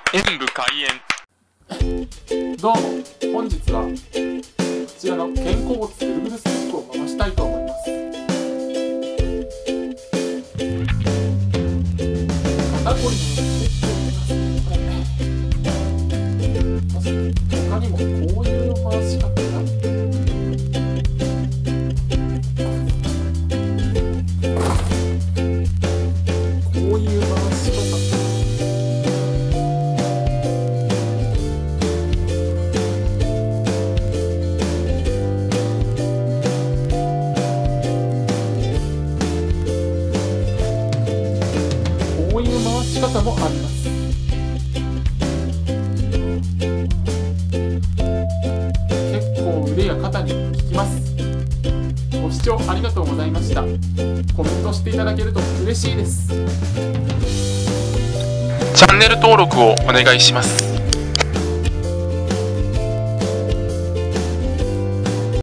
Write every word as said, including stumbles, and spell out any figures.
演武開演。 どうも、本日はこちらの肩甲骨ぐるぐるスティックを回したいと思います。肩こりのステップを回す。他にもこういう回し方がこういう回し方こういう回し方もあります。結構腕や肩に効きます。ご視聴ありがとうございました。コメントしていただけると嬉しいです。 チャンネル登録をお願いします。